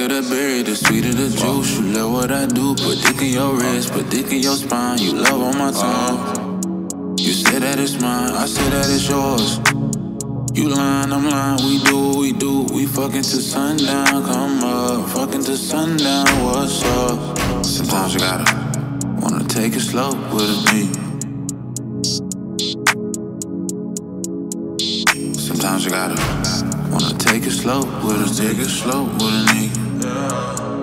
of the berry, the sweet of the juice. You love what I do, put dick in your wrist, put dick in your spine. You love on my tongue. You say that it's mine, I say that it's yours. You lying, I'm lying, we do what we do. We fucking till sundown, come up, fucking till sundown, what's up? Sometimes you gotta wanna take it slow with me. Sometimes you gotta wanna take it slow with a nigga, slow with a nigga.